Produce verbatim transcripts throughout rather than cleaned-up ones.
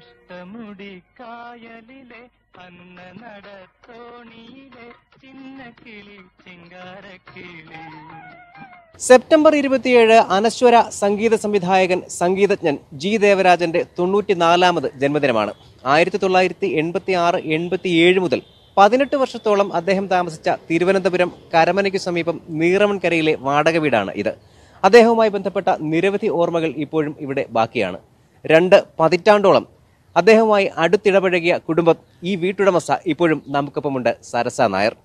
അഷ്ടമുടി കായലിലെ അന്ന നടത്തോണിയിലെ ചിന്നക്കിളി ചിങ്കാരക്കിളി. September ഇരുപത്തിയേഴ് അനശ്വര സംഗീത സംവിധായകൻ സംഗീതജ്ഞൻ ജി ദേവരാജന്റെ തൊണ്ണൂറ്റിനാലാമത് ജന്മദിനമാണ്. ആയിരത്തി തൊള്ളായിരത്തി എൺപത്തി ആറ് എൺപത്തിയേഴ് മുതൽ പതിനെട്ട് വർഷത്തോളം അദ്ദേഹം താമസിച്ച തിരുവനന്തപുരം കരമനയ്ക്കു സമീപം നീറമൺകരയിലെ വാടക വീടാണ് ഇത്. അദ്ദേഹവുമായി ബന്ധപ്പെട്ട നിരവധി ഓർമ്മകൾ ഇപ്പോഴും ഇവിടെ ബാക്കിയാണ്. രണ്ട് പതിറ്റാണ്ടോളം അദ്ദേഹവുമായി അടുത്തിടപഴകിയ കുടുംബം, ഈ വീട്ടുടമസ്ഥ ഇപ്പോഴും നമുക്കൊപ്പമുണ്ട്, സരസ നായർ.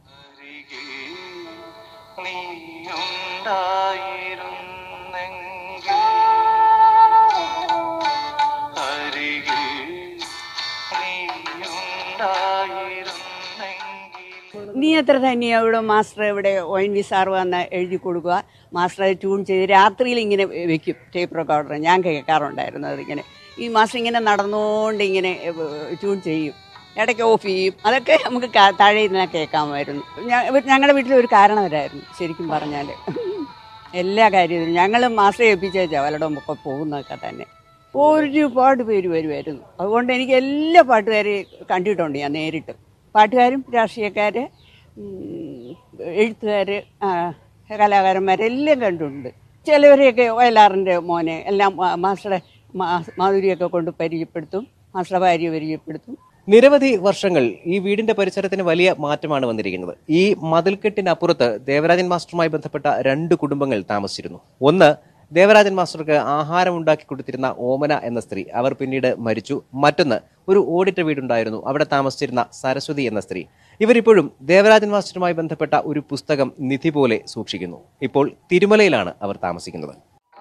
നീ എത്ര തന്നെയാ ഇവിടെ മാസ്റ്റർ ഇവിടെ ഒ എൻ വി സാർ വന്ന് എഴുതി കൊടുക്കുക, മാസ്റ്റർ ട്യൂൺ ചെയ്ത് രാത്രിയിൽ ഇങ്ങനെ വെക്കും ടേപ്പ് റെക്കോർഡർ. ഞാൻ കേൾക്കാറുണ്ടായിരുന്നു അതിങ്ങനെ. ഈ മാസ്റ്റർ ഇങ്ങനെ നടന്നുകൊണ്ട് ഇങ്ങനെ ട്യൂൺ ചെയ്യും, ഇടയ്ക്ക് ഓഫ് ചെയ്യും. അതൊക്കെ നമുക്ക് താഴെ ഇരുന്ന് കേൾക്കാമായിരുന്നു. ഞങ്ങളുടെ വീട്ടിൽ ഒരു കാരണവരായിരുന്നു ശരിക്കും പറഞ്ഞാൽ. എല്ലാ കാര്യത്തിലും ഞങ്ങൾ മാസ്റ്റർ ഏൽപ്പിച്ചാൽ വല്ലടം ഒക്കെ പോകുന്നതൊക്കെ തന്നെ ഒരുപാട് പേര് വരുമായിരുന്നു. അതുകൊണ്ട് എനിക്ക് എല്ലാ പാട്ടുകാരെയും കണ്ടിട്ടുണ്ട് ഞാൻ നേരിട്ട്. പാട്ടുകാരും രാഷ്ട്രീയക്കാർ, എഴുത്തുകാർ, കലാകാരന്മാരെല്ലാം കണ്ടിട്ടുണ്ട്. ചിലവരെയൊക്കെ വയലാറിൻ്റെ മോനെ എല്ലാം മാസ്റ്ററെ മാധുരിയൊക്കെ കൊണ്ട് പരിചയപ്പെടുത്തും, മാസ്റ്ററെ ഭാര്യ പരിചയപ്പെടുത്തും. നിരവധി വർഷങ്ങൾ ഈ വീടിന്റെ പരിസരത്തിന് വലിയ മാറ്റമാണ് വന്നിരിക്കുന്നത്. ഈ മതിൽക്കെട്ടിനപ്പുറത്ത് ദേവരാജൻ മാസ്റ്ററുമായി ബന്ധപ്പെട്ട രണ്ട് കുടുംബങ്ങൾ താമസിച്ചിരുന്നു. ഒന്ന്, ദേവരാജൻ മാസ്റ്റർക്ക് ആഹാരം ഉണ്ടാക്കി കൊടുത്തിരുന്ന ഓമന എന്ന സ്ത്രീ, അവർ പിന്നീട് മരിച്ചു. മറ്റൊന്ന്, ഒരു ഓടിട്ട വീടുണ്ടായിരുന്നു, അവിടെ താമസിച്ചിരുന്ന സരസ്വതി എന്ന സ്ത്രീ. ഇവരിപ്പോഴും ദേവരാജൻ മാസ്റ്ററുമായി ബന്ധപ്പെട്ട ഒരു പുസ്തകം നിധി പോലെ സൂക്ഷിക്കുന്നു. ഇപ്പോൾ തിരുമലയിലാണ് അവർ താമസിക്കുന്നത്.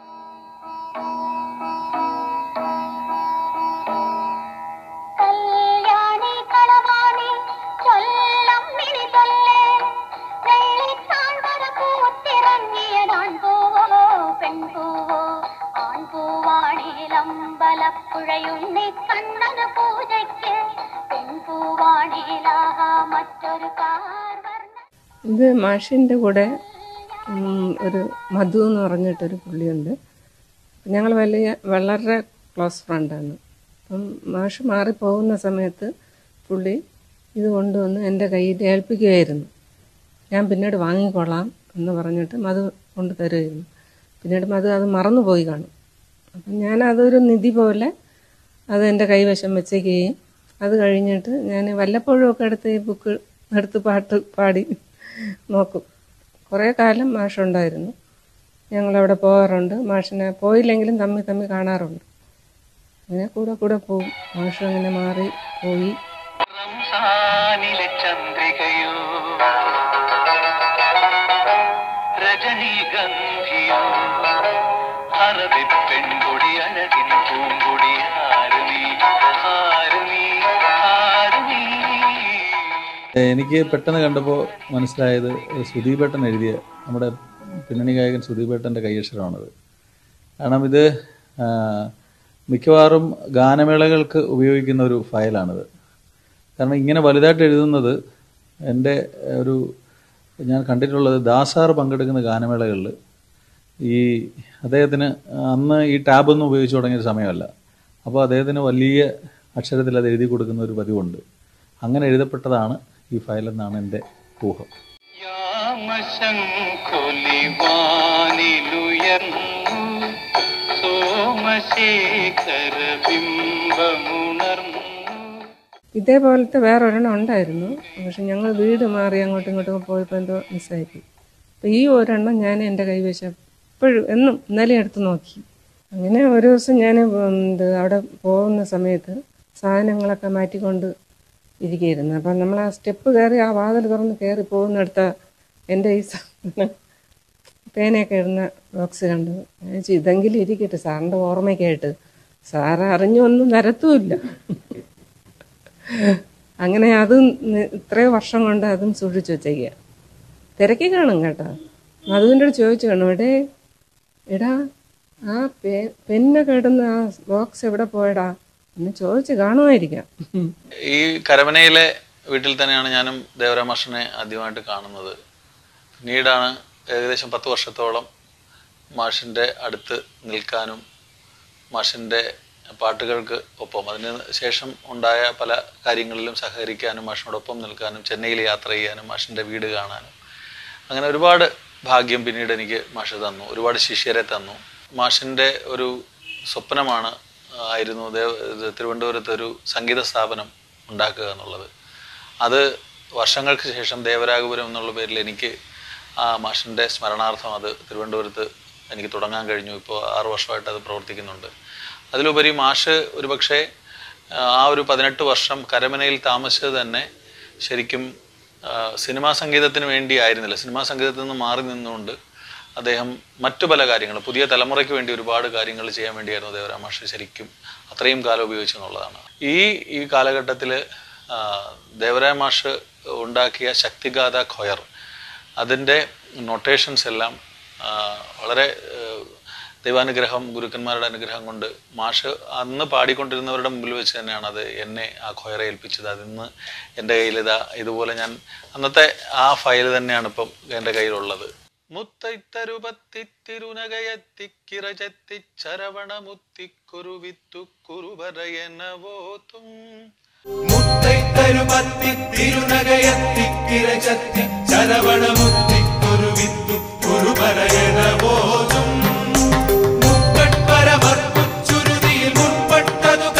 ഇത് മാഷിൻ്റെ കൂടെ ഒരു മധു എന്ന് പറഞ്ഞിട്ടൊരു പുള്ളിയുണ്ട്. ഞങ്ങൾ വലിയ വളരെ ക്ലോസ് ഫ്രണ്ടാണ്. അപ്പം മാഷ് മാറിപ്പോകുന്ന സമയത്ത് പുള്ളി ഇത് കൊണ്ടുവന്ന് എൻ്റെ കയ്യിൽ ഏൽപ്പിക്കുകയായിരുന്നു. ഞാൻ പിന്നീട് വാങ്ങിക്കൊള്ളാം എന്ന് പറഞ്ഞിട്ട് മധു കൊണ്ട് തരുമായിരുന്നു. പിന്നീട് മധു അത് മറന്നുപോയി കാണും. അപ്പം ഞാനതൊരു നിധി പോലെ അത് എൻ്റെ കൈവശം വെച്ചേക്കുകയും അത് കഴിഞ്ഞിട്ട് ഞാൻ വല്ലപ്പോഴും ഒക്കെ എടുത്ത് ഈ ബുക്ക് എടുത്ത് പാട്ട് പാടി നോക്കും. കുറേ കാലം മാഷുണ്ടായിരുന്നു, ഞങ്ങളവിടെ പോകാറുണ്ട്. മാഷിനെ പോയില്ലെങ്കിലും തമ്മിൽ തമ്മിൽ കാണാറുണ്ട്. അങ്ങനെ കൂടെ കൂടെ പോകും. മാഷ് അങ്ങനെ മാറി പോയി. എനിക്ക് പെട്ടെന്ന് കണ്ടപ്പോൾ മനസ്സിലായത് സുധീപേട്ടൻ എഴുതിയ, നമ്മുടെ പിന്നണി ഗായകൻ സുധീപേട്ടൻ്റെ കൈയക്ഷരമാണത്. കാരണം ഇത് മിക്കവാറും ഗാനമേളകൾക്ക് ഉപയോഗിക്കുന്ന ഒരു ഫയലാണിത്. കാരണം ഇങ്ങനെ വലുതായിട്ട് എഴുതുന്നത് എൻ്റെ ഒരു ഞാൻ കണ്ടിട്ടുള്ളത് ദാസാർ പങ്കെടുക്കുന്ന ഗാനമേളകളിൽ ഈ അദ്ദേഹത്തിന് അന്ന് ഈ ടാബൊന്നും ഉപയോഗിച്ച് തുടങ്ങിയ സമയമല്ല. അപ്പോൾ അദ്ദേഹത്തിന് വലിയ അക്ഷരത്തിൽ അത് എഴുതി കൊടുക്കുന്ന ഒരു പതിവുണ്ട്. അങ്ങനെ എഴുതപ്പെട്ടതാണ് ഈ ഫയലെന്നാണ് എൻ്റെ ഊഹം. ഇതേപോലത്തെ വേറൊരെണ്ണം ഉണ്ടായിരുന്നു. പക്ഷെ ഞങ്ങൾ വീട് മാറി അങ്ങോട്ടും ഇങ്ങോട്ടും പോയപ്പോൾ എന്തോ മിസ്സായിപ്പോയി. അപ്പം ഈ ഒരെണ്ണം ഞാൻ എൻ്റെ കൈവശം എപ്പോഴും എന്നും ഇന്നലെ എടുത്ത് നോക്കി. അങ്ങനെ ഒരു ദിവസം ഞാൻ ഇത് അവിടെ പോകുന്ന സമയത്ത് സാധനങ്ങളൊക്കെ മാറ്റിക്കൊണ്ട് ഇരിക്കുകയായിരുന്നു. അപ്പം നമ്മൾ ആ സ്റ്റെപ്പ് കയറി ആ വാതിൽ തുറന്ന് കയറി പോകുന്നിടത്ത എൻ്റെ ഈ പേനയൊക്കെ ഇടുന്ന ബോക്സ് കണ്ടു. ഞാൻ ചോദിച്ചു, ഇതെങ്കിലും ഇരിക്കട്ടെ സാറിൻ്റെ ഓർമ്മയ്ക്കായിട്ട്. സാറ് അറിഞ്ഞൊന്നും തരത്തുമില്ല. അങ്ങനെ അതും ഇത്രയും വർഷം കൊണ്ട് അതും സൂക്ഷിച്ചു വെച്ചേക്കുക. തിരക്കി കാണും കേട്ടോ. മധുവിൻ്റെ അടുത്ത് ചോദിച്ചു കാണും, എടേ എടാ ആ പെ പെന്നൊക്കെ ഇടുന്ന ആ ബോക്സ് എവിടെ പോയടാ എന്ന് ചോദിച്ച് കാണുമായിരിക്കാം. ഈ കരമനയിലെ വീട്ടിൽ തന്നെയാണ് ഞാനും ദേവരാജ മാഷിനെ ആദ്യമായിട്ട് കാണുന്നത്. പിന്നീടാണ് ഏകദേശം പത്ത് വർഷത്തോളം മാഷിൻ്റെ അടുത്ത് നിൽക്കാനും മാഷിൻ്റെ പാട്ടുകൾക്ക് ഒപ്പം അതിന് ശേഷം ഉണ്ടായ പല കാര്യങ്ങളിലും സഹകരിക്കാനും മാഷിനോടൊപ്പം നിൽക്കാനും ചെന്നൈയിൽ യാത്ര ചെയ്യാനും മാഷിൻ്റെ വീട് കാണാനും അങ്ങനെ ഒരുപാട് ഭാഗ്യം പിന്നീട് എനിക്ക് മാഷ് തന്നു. ഒരുപാട് ശിഷ്യരെ തന്നു. മാഷിൻ്റെ ഒരു സ്വപ്നമാണ് ആയിരുന്നു തിരുവനന്തപുരത്ത് ഒരു സംഗീത സ്ഥാപനം ഉണ്ടാക്കുക എന്നുള്ളത്. അത് വർഷങ്ങൾക്ക് ശേഷം ദേവരാഗപുരം എന്നുള്ള പേരിൽ എനിക്ക് ആ മാഷിൻ്റെ സ്മരണാർത്ഥം അത് തിരുവനന്തപുരത്ത് എനിക്ക് തുടങ്ങാൻ കഴിഞ്ഞു. ഇപ്പോൾ ആറു വർഷമായിട്ട് അത് പ്രവർത്തിക്കുന്നുണ്ട്. അതിലുപരി മാഷ് ഒരുപക്ഷെ ആ ഒരു പതിനെട്ട് വർഷം കരമനയിൽ താമസിച്ചത് തന്നെ ശരിക്കും സിനിമാ സംഗീതത്തിന് വേണ്ടി ആയിരുന്നില്ല. സിനിമാ സംഗീതത്തിൽ നിന്ന് മാറി നിന്നുകൊണ്ട് അദ്ദേഹം മറ്റു പല കാര്യങ്ങൾ പുതിയ തലമുറയ്ക്ക് വേണ്ടി ഒരുപാട് കാര്യങ്ങൾ ചെയ്യാൻ വേണ്ടിയായിരുന്നു ദേവരാജ മാഷ് ശരിക്കും അത്രയും കാലം ഉപയോഗിച്ചെന്നുള്ളതാണ്. ഈ ഈ കാലഘട്ടത്തിൽ ദേവരാജ മാഷ് ഉണ്ടാക്കിയ ശക്തിഗാഥ ഖൊയർ അതിൻ്റെ നൊട്ടേഷൻസ് എല്ലാം വളരെ ദൈവാനുഗ്രഹം ഗുരുക്കന്മാരുടെ അനുഗ്രഹം കൊണ്ട് മാഷ് അന്ന് പാടിക്കൊണ്ടിരുന്നവരുടെ മുമ്പിൽ വെച്ച് തന്നെയാണ് അത് എന്നെ ആ ഖൊയറെ ഏൽപ്പിച്ചത്. അതിന്ന് എൻ്റെ കയ്യിലിതാ ഇതുപോലെ ഞാൻ അന്നത്തെ ആ ഫയൽ തന്നെയാണ് ഇപ്പം എൻ്റെ കയ്യിലുള്ളത്. മുത്തൈത്തരുപത്തിത്തിരുനകയത്തിക്കിറചത്തിച്ചരവണമുത്തിക്കുരുവിത്തുക്കുരുവരയനവോതും മുത്തൈത്തരുപത്തിത്തിരുനകയത്തിക്കിറചത്തിച്ചരവണമുത്തിക്കുരുവിത്തുക്കുരുവരയനവോതും മുക്കട്പരമർപ്പുച്ചുരുതിയിൽ മുൻപട്ടതു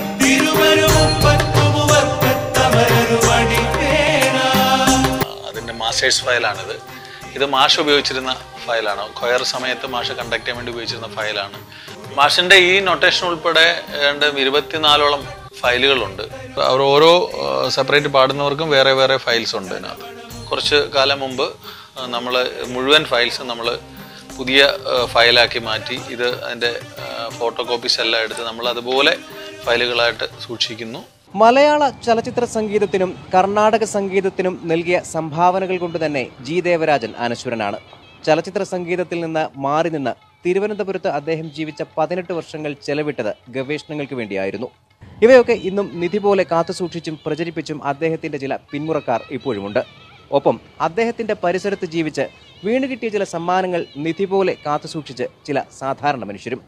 കർപ്പിത്തിരുമരുമുപ്പത്തുമുവർക്കത്തമരരുമണിവേണ. അതിൻ്റെ മാസ്റ്റേഴ്സ് ഫയലാണിത്. ഇത് മാഷ് ഉപയോഗിച്ചിരുന്ന ഫയലാണ്. ഖൊയർ സമയത്ത് മാഷ് കണ്ടക്ട് ചെയ്യാൻ വേണ്ടി ഉപയോഗിച്ചിരുന്ന ഫയലാണ്. മാഷിൻ്റെ ഈ നൊട്ടേഷൻ ഉൾപ്പെടെ ഏതാണ്ട് ഇരുപത്തിനാലോളം ഫയലുകളുണ്ട്. അവർ ഓരോ സെപ്പറേറ്റ് പാടുന്നവർക്കും വേറെ വേറെ ഫയൽസ് ഉണ്ട് ഇതിനകത്ത്. കുറച്ച് കാലം മുമ്പ് നമ്മൾ മുഴുവൻ ഫയൽസ് നമ്മൾ പുതിയ ഫയലാക്കി മാറ്റി ഇത് അതിൻ്റെ ഫോട്ടോ കോപ്പീസ് എല്ലാം എടുത്ത് നമ്മൾ അതുപോലെ ഫയലുകളായിട്ട് സൂക്ഷിക്കുന്നു. മലയാള ചലച്ചിത്ര സംഗീതത്തിനും കർണാടക സംഗീതത്തിനും നൽകിയ സംഭാവനകൾ കൊണ്ട് തന്നെ ജി ദേവരാജൻ അനശ്വരനാണ്. ചലച്ചിത്ര സംഗീതത്തിൽ നിന്ന് മാറി നിന്ന് തിരുവനന്തപുരത്ത് അദ്ദേഹം ജീവിച്ച പതിനെട്ട് വർഷങ്ങൾ ചെലവിട്ടത് ഗവേഷണങ്ങൾക്ക് വേണ്ടിയായിരുന്നു. ഇവയൊക്കെ ഇന്നും നിധി പോലെ കാത്തുസൂക്ഷിച്ചും പ്രചരിപ്പിച്ചും അദ്ദേഹത്തിന്റെ ചില പിന്മുറക്കാർ ഇപ്പോഴുമുണ്ട്. ഒപ്പം അദ്ദേഹത്തിന്റെ പരിസരത്ത് ജീവിച്ച് വീണുകിട്ടിയ ചില സമ്മാനങ്ങൾ നിധി പോലെ കാത്തുസൂക്ഷിച്ച് ചില സാധാരണ മനുഷ്യരും.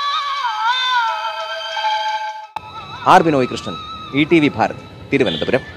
R Binoy Krishnan, E T V Bharat, Thiruvananthapuram.